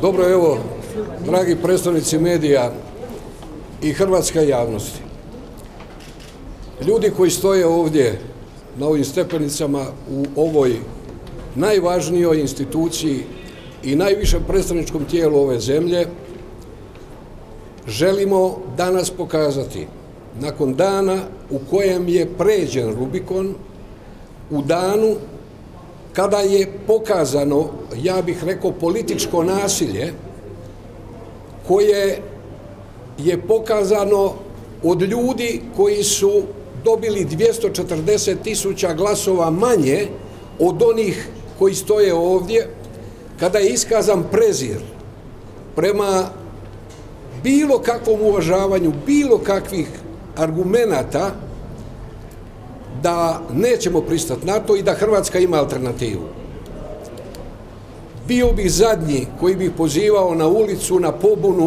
Dobro, evo, dragi predstavnici medija i hrvatska javnosti. Ljudi koji stoje ovdje na ovim stepenicama u ovoj najvažnijoj instituciji i najvišem predstavničkom tijelu ove zemlje, želimo danas pokazati, nakon dana u kojem je pređen Rubikon, u danu kada je pokazano, ja bih rekao, političko nasilje koje je pokazano od ljudi koji su dobili 240.000 glasova manje od onih koji stoje ovdje, kada je iskazan prezir prema bilo kakvom uvažavanju, bilo kakvih argumenata da nećemo pristati na to i da Hrvatska ima alternativu. Bio bih zadnji koji bih pozivao na ulicu, na pobunu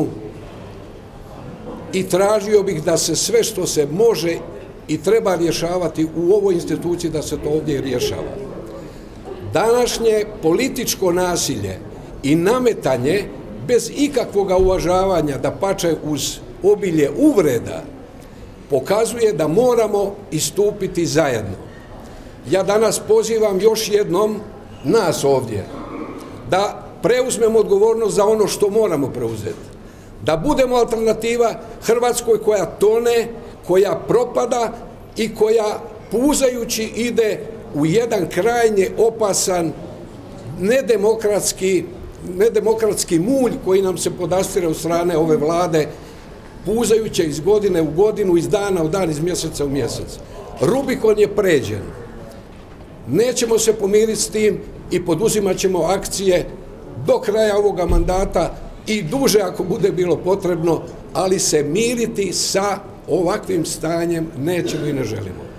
i tražio bih da se sve što se može i treba rješavati u ovoj instituciji, da se to ovdje rješava. Današnje političko nasilje i nametanje bez ikakvog uvažavanja, dapače uz obilje uvreda, pokazuje da moramo istupiti zajedno. Ja danas pozivam još jednom nas ovdje da preuzmemo odgovornost za ono što moramo preuzeti. Da budemo alternativa Hrvatskoj koja tone, koja propada i koja puzajući ide u jedan krajnje opasan, nedemokratski mulj koji nam se podastire od strane ove vlade, puzajuće iz godine u godinu, iz dana u dan, iz mjeseca u mjesec. Rubikon je pređen. Nećemo se pomiriti s tim i poduzimat ćemo akcije do kraja ovoga mandata i duže ako bude bilo potrebno, ali se miriti sa ovakvim stanjem nećemo i ne želimo.